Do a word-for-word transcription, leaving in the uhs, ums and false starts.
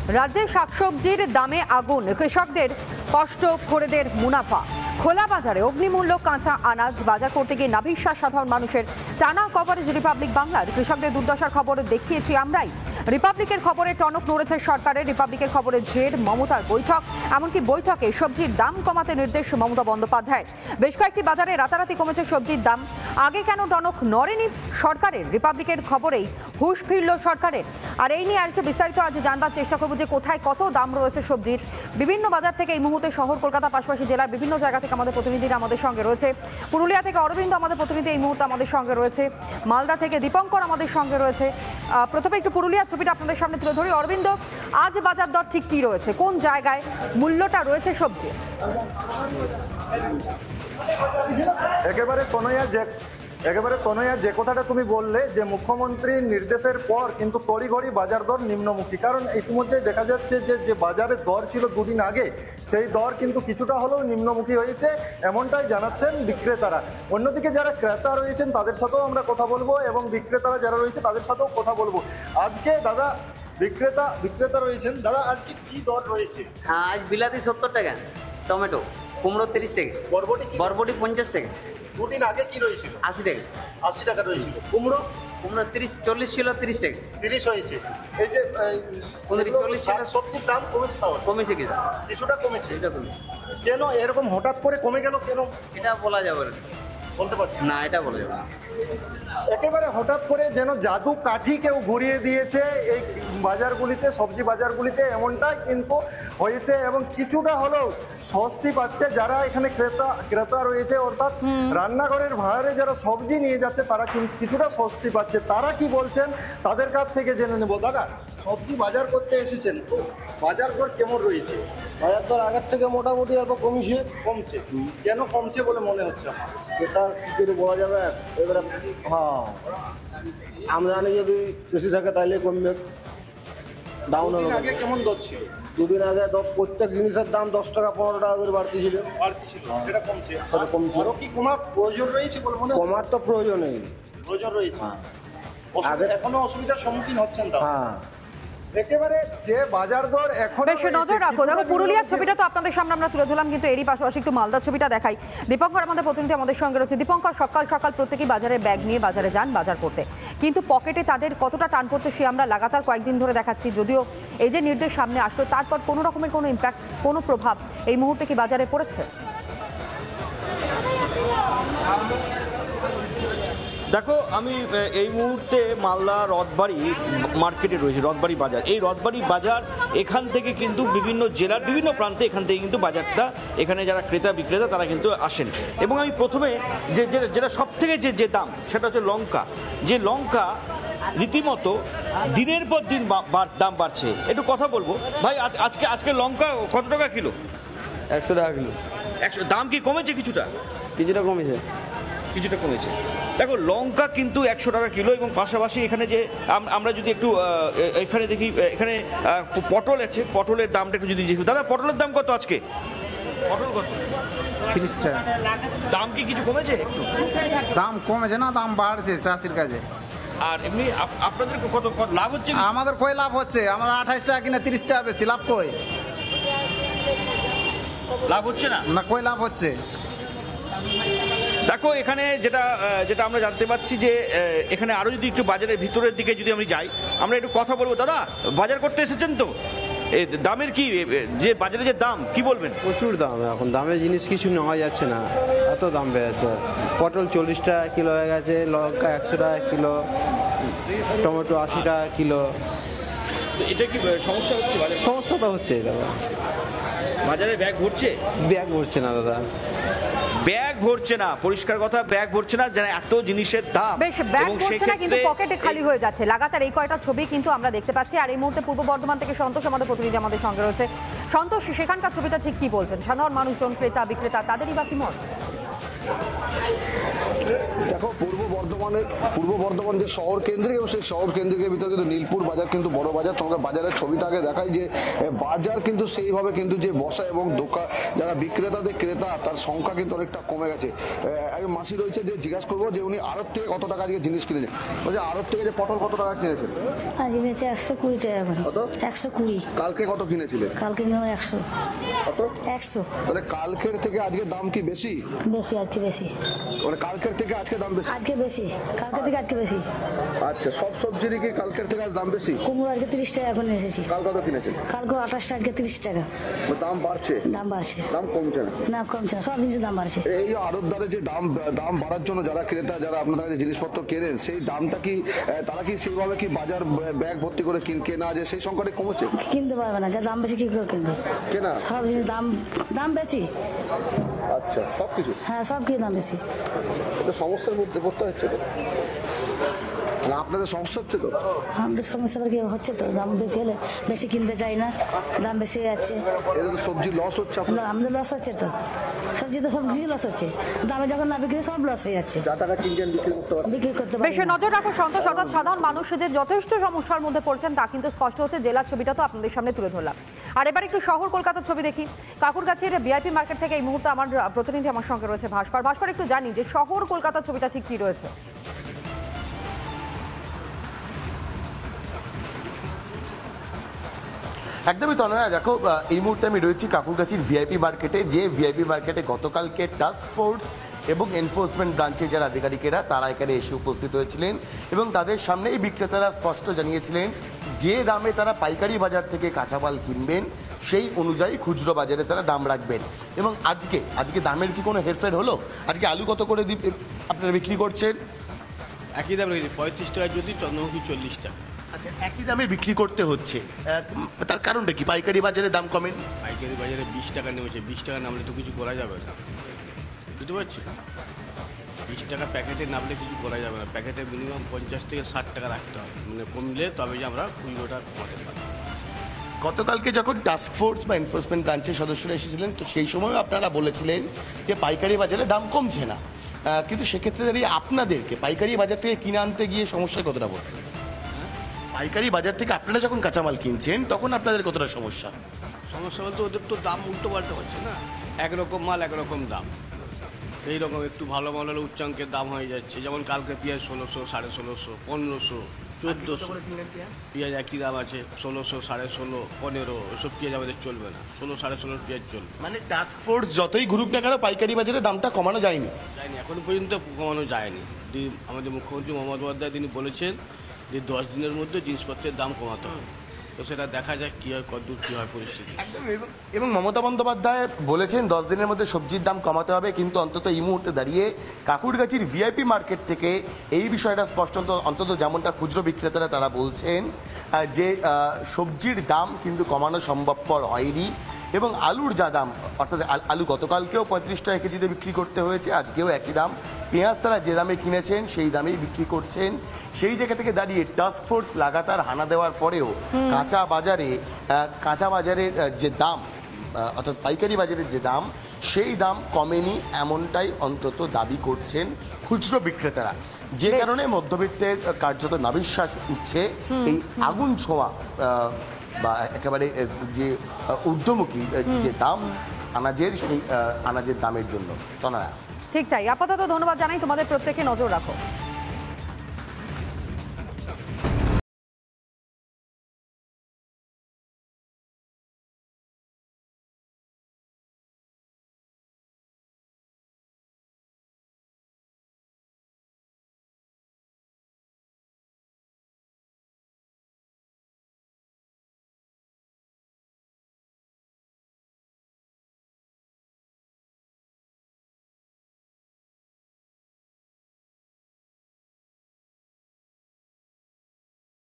রাজ্যে শাকসবজির দামে আগুন, কৃষকদের কষ্ট, খোরেদের মুনাফা। খোলা বাজারে অগ্নিমূল্য কাঁচা আনাজ বাজার করতে গিয়ে নাভিশ্বাস সাধারণ মানুষের। টানা কভারেজ রিপাবলিক বাংলার। কৃষকদের দুর্দশার খবর দেখিয়েছি আমরাই। রিপাবলিকের খবরে টনক নড়েছে সরকারের। রিপাবলিকের খবরে জের মমতার বৈঠক। এমনকি বৈঠকে সবজির দাম কমাতে নির্দেশ মমতা বন্দ্যোপাধ্যায়ের। বেশ কয়েকটি বাজারে রাতারাতি কমেছে সবজির দাম। আগে কেন টনক নড়েনি সরকারের? রিপাবলিকের খবরেই হুঁশ ফিরল সরকারের। আর এই নিয়ে আরেকটু বিস্তারিত আজ জানবার চেষ্টা করবো যে কোথায় কত দাম রয়েছে সবজির। বিভিন্ন বাজার থেকে এই মুহূর্তে শহর কলকাতা পাশাপাশি জেলার বিভিন্ন জায়গা থেকে আমাদের প্রতিনিধিরা আমাদের সঙ্গে রয়েছে। পুরুলিয়া থেকে অরবিন্দ আমাদের প্রতিনিধি এই মুহূর্তে আমাদের সঙ্গে রয়েছে। মালদা থেকে দীপঙ্কর আমাদের সঙ্গে রয়েছে। প্রথমে একটু পুরুলিয়ার ছবিটা আপনাদের সামনে তুলে ধরি। অরবিন্দ, আজ বাজার দর ঠিক কি রয়েছে, কোন জায়গায় মূল্যটা রয়েছে সবজি? একেবারে কোনোয়া যে একেবারে কোনোয়া যে কথাটা তুমি বললে যে মুখ্যমন্ত্রীর নির্দেশের পর কিন্তু তড়িঘড়ি বাজার দর নিম্নমুখী। কারণ ইতিমধ্যে দেখা যাচ্ছে যে যে বাজারের দর ছিল দুদিন আগে, সেই দর কিন্তু কিছুটা হলেও নিম্নমুখী হয়েছে, এমনটাই জানাচ্ছেন বিক্রেতারা। অন্যদিকে যারা ক্রেতা রয়েছেন তাদের সাথেও আমরা কথা বলবো এবং বিক্রেতারা যারা রয়েছে তাদের সাথেও কথা বলবো। আজকে দাদা বিক্রেতা বিক্রেতা রয়েছেন, দাদা আজকে কি দর রয়েছে? হ্যাঁ, আজ বিলাতি সত্তর টাকা, টমেটো, কুমড়ো তিরিশ টাকা, বরবটি বরবটি পঞ্চাশ টাকা। দুদিন আগে কি রয়েছিল? আশি টাকা। আশি টাকা রয়েছিল। কুমড়ো কুমড়ো তিরিশ চল্লিশ ছিল, তিরিশ টাকা। তিরিশ হয়েছে। এই যে চল্লিশ টাকা সবজির দাম কমেছে, তাও কমেছে কিছু, কিছুটা কমেছে। এটা কমেছে কেন এরকম হঠাৎ করে কমে গেল কেন এটা বলা যাবে না, বলতে পারছি না, এটা বলা যাবে না। একেবারে হঠাৎ করে যেন জাদু কাঠি কেউ ঘুরিয়ে দিয়েছে এই বাজারগুলিতে, সবজি বাজারগুলিতে, এমনটাই কিন্তু হয়েছে। এবং কিছুটা হলেও স্বস্তি পাচ্ছে যারা এখানে ক্রেতা ক্রেতা রয়েছে, অর্থাৎ রান্নাঘরের ভাড়ে যারা সবজি নিয়ে যাচ্ছে তারা কিন্তু কিছুটা স্বস্তি পাচ্ছে। তারা কি বলছেন তাদের কাছ থেকে জেনে নেব। দাদা, সবজি বাজার করতে এসেছেন, বাজার দর কেমন রয়েছে? বাজার দর আগের থেকে মোটামুটি অল্প কমছে। কমছে? কেন কমছে বলে মনে হচ্ছে? সেটা কী করে বলা যাবে এবারে। হ্যাঁ, আমদানি যদি বেশি থাকে তাহলে কমবে, ডাউন হবে। আগে কেমন দর ছিল? দুদিন আগে প্রত্যেক জিনিসের দাম দশ টাকা পনেরো টাকা করে বাড়তি ছিল। বাড়তি ছিল, সেটা কমছে। সেটা কমছে। আরও কি কমার প্রয়োজন রয়েছে বলে মনে হয়? কমার তো প্রয়োজন নেই। প্রয়োজন রয়েছে। হ্যাঁ, আগে এখনো অসুবিধার সম্মুখীন হচ্ছেন তো? হ্যাঁ, একেবারে যে বাজার দর এখন বেশ নজর রাখো। দেখো, পুরুলিয়ার ছবিটা তো আপনাদের সামনে আমরা তুলে ধরলাম, কিন্তু এরই পাশাপাশি একটু মালদার ছবিটা দেখাই। দীপঙ্কর আমাদের প্রতিনিধি আমাদের সঙ্গে রয়েছে। দীপঙ্কর, সকাল সকাল প্রত্যেকেই বাজারে ব্যাগ নিয়ে বাজারে যান বাজার করতে, কিন্তু পকেটে তাদের কতটা টান পড়ছে সে আমরা লাগাতার কয়েকদিন ধরে দেখাচ্ছি। যদিও এই যে নির্দেশ সামনে আসলো, তারপর কোনো রকমের কোনো ইম্প্যাক্ট, কোনো প্রভাব এই মুহূর্তে কি বাজারে পড়েছে? দেখো, আমি এই মুহূর্তে মালদা রথবাড়ি মার্কেটে রয়েছে, রথবাড়ি বাজার। এই রথবাড়ি বাজার, এখান থেকে কিন্তু বিভিন্ন জেলার বিভিন্ন প্রান্তে এখান থেকে কিন্তু বাজারটা, এখানে যারা ক্রেতা বিক্রেতা তারা কিন্তু আসেন। এবং আমি প্রথমে যে যেটা সব থেকে যে যে দাম, সেটা হচ্ছে লঙ্কা। যে লঙ্কা রীতিমতো দিনের পর দিন দাম বাড়ছে। একটু কথা বলবো ভাই, আজকে আজকে লঙ্কা কত টাকা কিলো? একশো টাকা কিলো। একশো। দাম কি কমেছে? কিছুটা কিছুটা কমেছে। কিছুটা কমেছে। দেখো, লঙ্কা কিন্তু একশো টাকা কিলো। এবং পাশাপাশি এখানে যে আমরা যদি একটু এখানে দেখি, এখানে পটল আছে, পটলের দামটা একটু যদি দেখি। দাদা, পটলের দাম কত আজকে? পটল কত? তিরিশ টাকা। দাম কি কিছু কমেছে? একটু দাম কমেছে না, দাম বাড়ছে চাষির কাছে। আর এমনি আপনাদের কত লাভ হচ্ছে? আমাদের কই লাভ হচ্ছে? আমরা আঠাইশ টাকা কিনে তিরিশ টাকা বেশি লাভ কই? লাভ হচ্ছে না, না কই লাভ হচ্ছে। দেখো, এখানে যেটা যেটা আমরা জানতে পারছি যে এখানে আরো যদি একটু বাজারের ভিতরের দিকে যদি আমি যাই, আমরা একটু কথা বলবো। দাদা, বাজার করতে এসেছেন তো, এই দামের কি, যে বাজারে যে দাম কি বলবেন? প্রচুর দাম এখন, দামে জিনিস কিছু নেওয়া যাচ্ছে না, এত দাম বেড়েছে। পটল চল্লিশ টাকা কিলো হয়ে গেছে, লঙ্কা একশো টাকা কিলো, টমেটো আশি টাকা কিলো। এটা কি সমস্যা হচ্ছে? সমস্যা তো হচ্ছে দাদা, বাজারে ব্যাগ ভরছে? ব্যাগ ভরছে না দাদা, ব্যাগ ভরছে না, পরিষ্কার কথা, ব্যাগ ভরছে না। যারা এত জিনিসের দাম, বেশ ব্যাগ ভরছে না, কিন্তু পকেটে খালি হয়ে যাচ্ছে। লাগাতার এই কয়টা ছবি কিন্তু আমরা দেখতে পাচ্ছি। আর এই মুহূর্তে পূর্ব বর্ধমান থেকে সন্তোষ আমাদের প্রতিনিধি আমাদের সঙ্গে রয়েছে। সন্তোষ, সেখানকার ছবিটা ঠিক কি বলছেন? সাধারণ মানুষজন, ক্রেতা বিক্রেতা, তাদেরই বা কি মত? দেখো পূর্ব বর্ধমানের পূর্ব বর্ধমান যে শহর কেন্দ্রিক এবং সেই শহর কেন্দ্রিকের ভিতরে কিন্তু নীলপুর বাজার কিন্তু বড় বাজার। তোমাকে বাজারের ছবিটা আগে দেখাই যে বাজার কিন্তু সেইভাবে কিন্তু যে বসা এবং দোকান যারা বিক্রেতাদের ক্রেতা তার সংখ্যা কিন্তু অনেকটা কমে গেছে। একজন মাসি রয়েছে যে জিজ্ঞাসা করবো যে উনি আড়ত থেকে কত টাকা আজকে জিনিস কিনেছেন। বলছে আড়ত থেকে যে পটল কত টাকা কিনেছেন? আজকে কিনেছে একশো কুড়ি টাকা করে। কত? একশো কুড়ি। কালকে কত কিনেছিলেন? কালকে কিনলাম একশো। কত? একশো। তাহলে কালকের থেকে আজকে দাম কি বেশি? বেশি, আজকে বেশি। মানে কালকের থেকে আজকে দাম বেশি? আজকে বেশি, কালকে থেকে আজকে বেশি। আচ্ছা, সব সবজিরই কি কালকের থেকে আজ দাম বেশি? কুমড়ো আজকে তিরিশ টাকা এখন এসেছি। কাল কত কিনেছেন? কালকে আঠাশটা, আজকে তিরিশ টাকা। দাম বাড়ছে? দাম বাড়ছে। দাম কমছে না? না, কমছে না, সব জিনিসের দাম বাড়ছে। এই আড়তদারে যে দাম দাম বাড়ার জন্য যারা ক্রেতা যারা আপনাদের কাছে জিনিসপত্র কেনেন সেই দামটা কি তারা কি সেইভাবে কি বাজার ব্যাগ ভর্তি করে কেনা যে সেই সংখ্যাটা কমেছে? কিনতে পারবে না, যা দাম বেশি কি করে কিনবে? কেনা সব জিনিস দাম দাম বেশি। আচ্ছা, সব কিছু? হ্যাঁ, সব কিছু দাম বেশি। সমস্যার মধ্যে পড়তে হচ্ছে তো, মানে আপনাদের সমস্যা হচ্ছে তো? আমাদের সমস্যা কি হচ্ছে তো, দাম বেশি হলে বেশি কিনতে চাই না, দাম বেশি হয়ে যাচ্ছে। এটা তো সবজি লস হচ্ছে আপনার? আমাদের লস হচ্ছে তো, সবজি তো সব কিছু লস হচ্ছে, দামে যখন না বিক্রি সব লস হয়ে যাচ্ছে। যা টাকা কিনছেন বিক্রি করতে পারছেন? বিক্রি করতে বেশি নজর রাখো সন্তোষ। অর্থাৎ সাধারণ মানুষ যে যথেষ্ট সমস্যার মধ্যে পড়ছেন তা কিন্তু স্পষ্ট হচ্ছে। জেলার ছবিটা তো আপনাদের সামনে তুলে ধরলাম। আর এবার একটু শহর কলকাতার ছবি দেখি। কাকুরগাছির ভিআইপি মার্কেট থেকে এই মুহূর্তে আমার প্রতিনিধি আমার সঙ্গে রয়েছে ভাস্কর। ভাস্কর, একটু জানি যে শহর কলকাতার ছবিটা ঠিক কি রয়েছে? একদমই তনয়া, দেখো এই মুহূর্তে আমি রয়েছি কাকুরগাছির ভিআইপি মার্কেটে, যে ভিআইপি মার্কেটে গতকালকে টাস্ক ফোর্স এবং এনফোর্সমেন্ট ব্রাঞ্চে যারা আধিকারিকেরা তারা এখানে এসে উপস্থিত হয়েছিলেন এবং তাদের সামনে এই বিক্রেতারা স্পষ্ট জানিয়েছিলেন যে দামে তারা পাইকারি বাজার থেকে কাঁচামাল কিনবেন সেই অনুযায়ী খুচরো বাজারে তারা দাম রাখবেন। এবং আজকে আজকে দামের কি কোনো হেরফের হলো? আজকে আলু কত করে আপনারা বিক্রি করছেন? একই দাম রয়েছে, পঁয়ত্রিশ টাকা যদি, চন্দ্রমুখী চল্লিশ টাকা। আচ্ছা, একই দামে বিক্রি করতে হচ্ছে, তার কারণটা কি? পাইকারি বাজারে দাম কমেন? পাইকারি বাজারে বিশ টাকা নেমেছে, বিশ টাকা নামলে তো কিছু করা যাবে না, বুঝতে পারছি? বিশ টাকা প্যাকেটে নামলে কিছু করা যাবে না, প্যাকেটে মিনিমাম পঞ্চাশ থেকে ষাট টাকা রাখতে হবে, মানে কমলে তবে যে আমরা খুচরোটা কমাতে পারি। গতকালকে যখন টাস্ক ফোর্স বা এনফোর্সমেন্ট ব্রাঞ্চের সদস্যরা এসেছিলেন তো সেই সময় আপনারা বলেছিলেন যে পাইকারি বাজারে দাম কমছে না, কিন্তু সেক্ষেত্রে দাঁড়িয়ে আপনাদেরকে পাইকারি বাজার থেকে কিনে আনতে গিয়ে সমস্যায় কতটা পড়বে? পাইকারি বাজার থেকে আপনারা যখন কাঁচামাল কিনছেন তখন আপনাদের কতটা সমস্যা? সমস্যা বলতে ওদের তো দাম উল্টো পাল্টে হচ্ছে না, একরকম মাল একরকম দাম। এইরকম একটু ভালো মাল হলে উচ্চাঙ্কের দাম হয়ে যাচ্ছে, যেমন কালকে পেঁয়াজ ষোলোশো, সাড়ে ষোলোশো, পনেরোশো, চোদ্দোশো। পেঁয়াজ একই দাম আছে, ষোলোশো, সাড়ে ষোলো, পনেরো, এসব পেঁয়াজ আমাদের চলবে না, ষোলো সাড়ে ষোলোর পেঁয়াজ চলবে। মানে টাস্ক ফোর্স যতই ঘুরুক না কেন পাইকারি বাজারে দামটা কমানো যায়নি? যায়নি, এখনো পর্যন্ত কমানো যায়নি। আমাদের মুখ্যমন্ত্রী মমতা বন্দ্যোপাধ্যায় তিনি বলেছেন যে দশ দিনের মধ্যে জিনিসপত্রের দাম কমাতে হবে, তো সেটা দেখা যাক কী হয়, কতদূর কী হয় পরিস্থিতি। এবং মমতা বন্দ্যোপাধ্যায় বলেছেন দশ দিনের মধ্যে সবজির দাম কমাতে হবে, কিন্তু অন্তত এই মুহূর্তে দাঁড়িয়ে কাকুরগাছির ভিআইপি মার্কেট থেকে এই বিষয়টা স্পষ্ট, অন্তত যেমনটা খুচরো বিক্রেতারা তারা বলছেন যে সবজির দাম কিন্তু কমানো সম্ভবপর হয়নি। এবং আলুর যা দাম, অর্থাৎ আলু গতকালকেও পঁয়ত্রিশ টাকা কেজিতে বিক্রি করতে হয়েছে, আজকেও একই দাম। পেঁয়াজ তারা যে দামে কিনেছেন সেই দামেই বিক্রি করছেন। সেই জায়গা থেকে দাঁড়িয়ে টাস্ক ফোর্স লাগাতার হানা দেওয়ার পরেও কাঁচা বাজারে কাঁচা বাজারের যে দাম, অর্থাৎ পাইকারি বাজারের যে দাম সেই দাম কমেনি, এমনটাই অন্তত দাবি করছেন খুচরো বিক্রেতারা। যে কারণে মধ্যবিত্তের কার্যত নাভিশ্বাস উঠছে এই আগুন ছোঁয়া বা একেবারে যে ঊর্ধ্বমুখী যে দাম আনাজের, সেই আনাজের দামের জন্য। তনয়া, ঠিক তাই। আপাতত ধন্যবাদ জানাই, তোমাদের প্রত্যেকে নজর রাখো।